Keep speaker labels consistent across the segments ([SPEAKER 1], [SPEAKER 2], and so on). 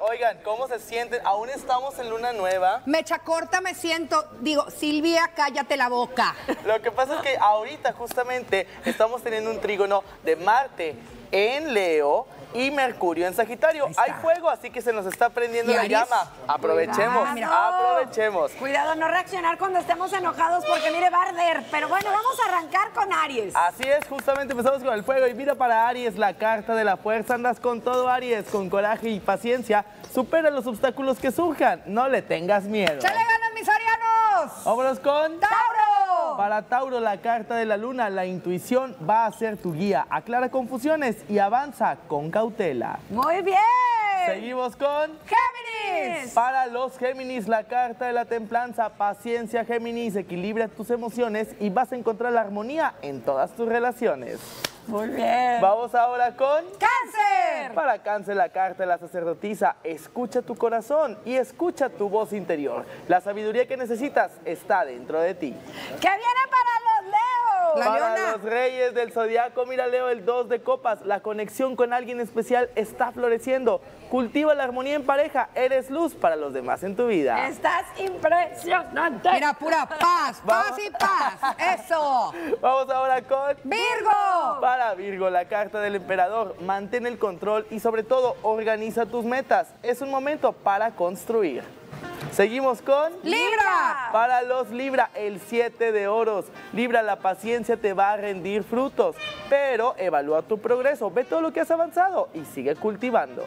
[SPEAKER 1] Oigan, ¿cómo se sienten? Aún estamos en luna nueva.
[SPEAKER 2] Mecha corta me siento, digo, Silvia, cállate la boca.
[SPEAKER 1] Lo que pasa es que ahorita justamente estamos teniendo un trígono de Marte en Leo y Mercurio en Sagitario. Hay fuego, así que se nos está prendiendo la llama. Aprovechemos, aprovechemos.
[SPEAKER 3] Cuidado, no reaccionar cuando estemos enojados porque mire, va a arder. Pero bueno, vamos a arrancar con Aries.
[SPEAKER 1] Así es, justamente empezamos con el fuego. Y mira para Aries, la carta de la fuerza. Andas con todo, Aries, con coraje y paciencia. Supera los obstáculos que surjan. No le tengas miedo.
[SPEAKER 2] ¡Se le ganan, mis arianos!
[SPEAKER 1] Vámonos con
[SPEAKER 2] ¡Tauro!
[SPEAKER 1] Para Tauro, la carta de la luna, la intuición va a ser tu guía. Aclara confusiones y avanza con cautela.
[SPEAKER 3] Muy bien.
[SPEAKER 1] Seguimos con
[SPEAKER 3] Géminis.
[SPEAKER 1] Para los Géminis, la carta de la templanza, paciencia, Géminis, equilibra tus emociones y vas a encontrar la armonía en todas tus relaciones.
[SPEAKER 3] Muy bien.
[SPEAKER 1] Vamos ahora con
[SPEAKER 3] Cáncer.
[SPEAKER 1] Para Cáncer, la carta de la sacerdotisa, escucha tu corazón y escucha tu voz interior. La sabiduría que necesitas está dentro de ti.
[SPEAKER 3] ¿Qué viene para los Leos?
[SPEAKER 2] La
[SPEAKER 1] Para
[SPEAKER 2] Leona.
[SPEAKER 1] los reyes del zodiaco, mira Leo, el 2 de copas, la conexión con alguien especial está floreciendo. Cultiva la armonía en pareja, eres luz para los demás en tu vida.
[SPEAKER 3] Estás impresionante.
[SPEAKER 2] Mira, pura paz, paz y paz. Eso.
[SPEAKER 1] Vamos ahora con
[SPEAKER 2] Virgo.
[SPEAKER 1] Para Virgo, la carta del emperador, mantén el control y sobre todo organiza tus metas. Es un momento para construir. Seguimos con
[SPEAKER 2] Libra.
[SPEAKER 1] Para los Libra, el 7 de oros. Libra, la paciencia te va a rendir frutos, pero evalúa tu progreso, ve todo lo que has avanzado y sigue cultivando.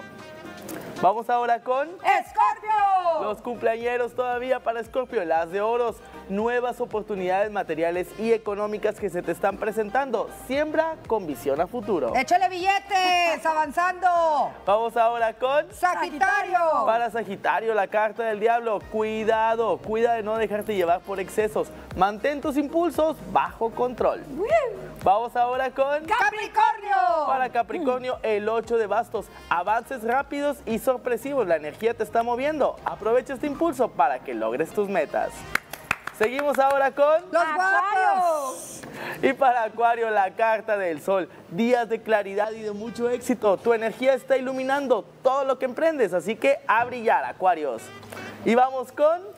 [SPEAKER 1] Vamos ahora con
[SPEAKER 2] Escorpio.
[SPEAKER 1] los cumpleañeros todavía para Escorpio, las de oros, nuevas oportunidades materiales y económicas que se te están presentando. Siembra con visión a futuro.
[SPEAKER 2] Échale billetes, avanzando.
[SPEAKER 1] Vamos ahora con
[SPEAKER 2] Sagitario.
[SPEAKER 1] Para Sagitario, la carta del diablo, cuidado, cuida de no dejarte llevar por excesos. Mantén tus impulsos bajo control. Vamos ahora con
[SPEAKER 2] Capricornio.
[SPEAKER 1] Para Capricornio, el 8 de bastos, avances rápidos y sorpresivos, la energía te está moviendo. Aprovecha este impulso para que logres tus metas. Seguimos ahora con
[SPEAKER 2] Los guapos.
[SPEAKER 1] Y para Acuario, la carta del sol, días de claridad y de mucho éxito. Tu energía está iluminando todo lo que emprendes, así que a brillar, Acuarios. Y vamos con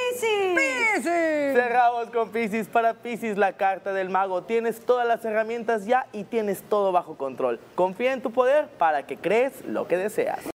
[SPEAKER 3] Piscis.
[SPEAKER 1] Cerramos con Piscis. Para Piscis, la carta del mago. Tienes todas las herramientas ya y tienes todo bajo control. Confía en tu poder para que crees lo que deseas.